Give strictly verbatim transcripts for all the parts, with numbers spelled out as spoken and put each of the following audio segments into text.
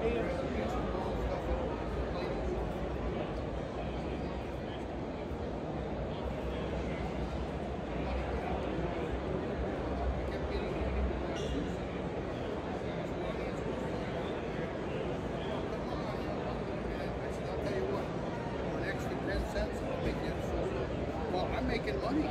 Well, I'm making money.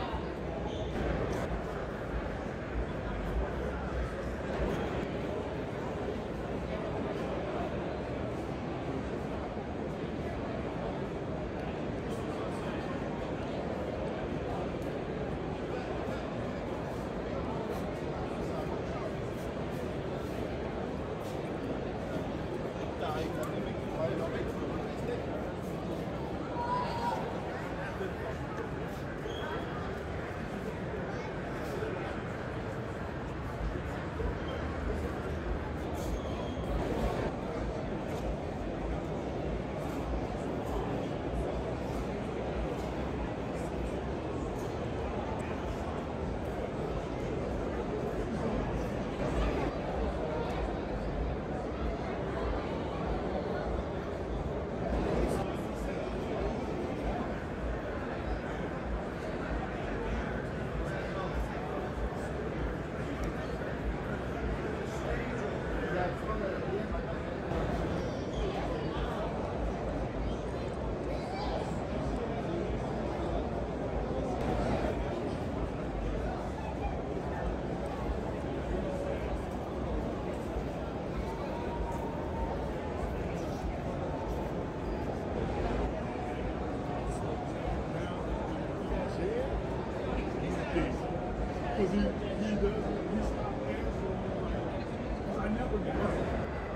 Because he, he does, he stopped answering. I never got it.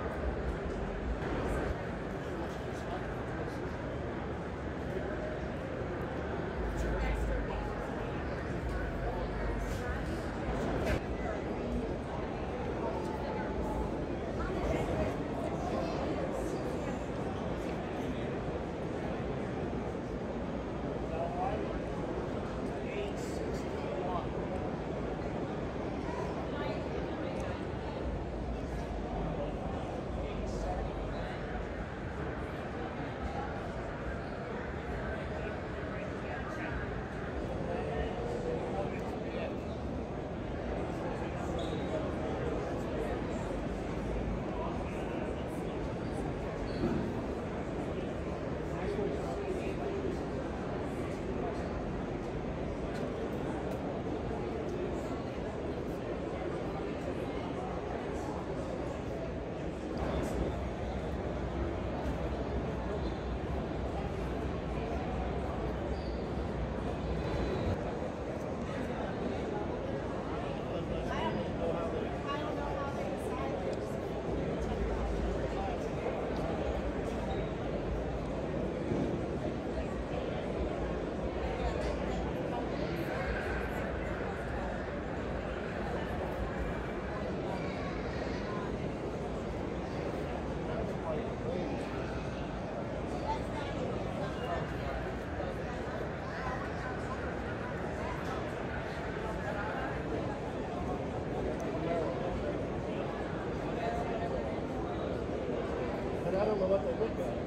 I don't know what they look at.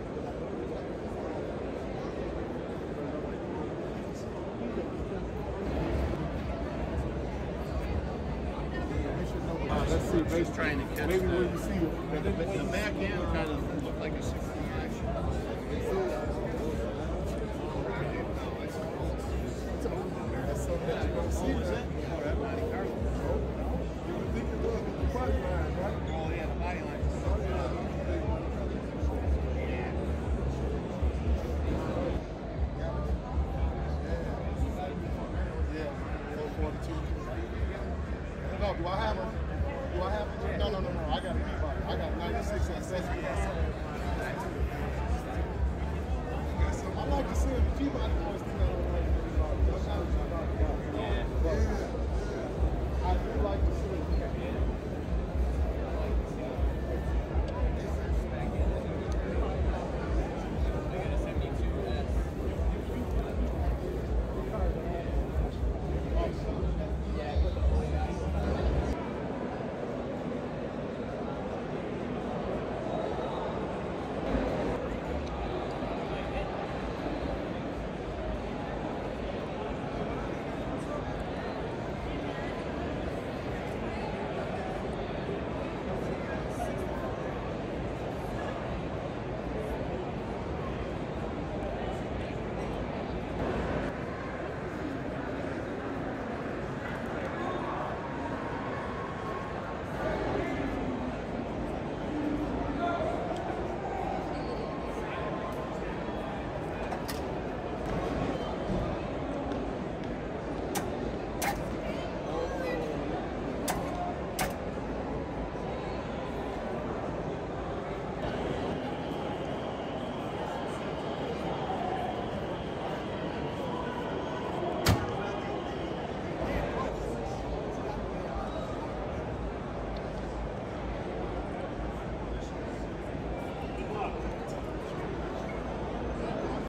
Uh, let's see, maybe, He's trying to catch maybe the, where you see it. the, the, the back end kind of looked like a sixty action. That's something that you don't see. What was that? Oh, that Monte Carlo. You would think it was the body line, right? Oh, yeah, the body line. No, do I have a? Do I have a? No, no, no, no. I got a Peabody. I got ninety-six accessories. I like to see the Peabody boys do that.